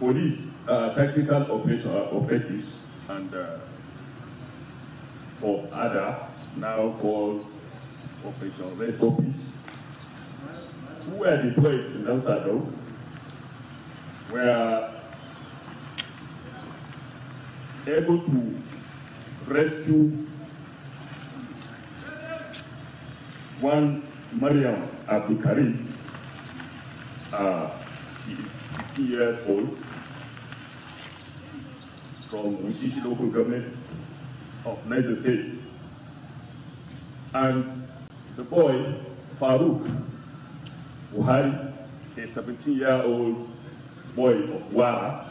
police tactical operatives and of ADA, now called Operation Rest Office, who were deployed in Lansado, were able to rescue one Mariam Abdul Karim. She is 15 years old, from Ushishi local government of Niger State. And the boy, Farouk Buhari, a 17-year-old boy of Wara,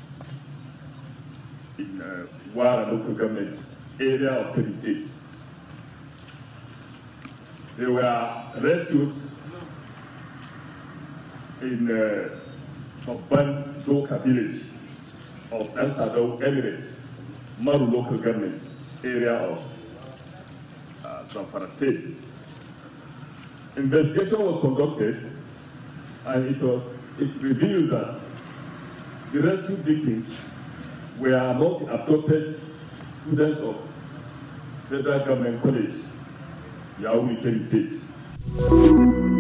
in Wara local government area of Kebbi State. They were rescued in Babban Doka village of El Sadou Emirates, Maru local government area of Zamfara State. Investigation was conducted, and it revealed that the rescued victims were among abducted students of Federal Government College, Yaoundé, Kebbi State.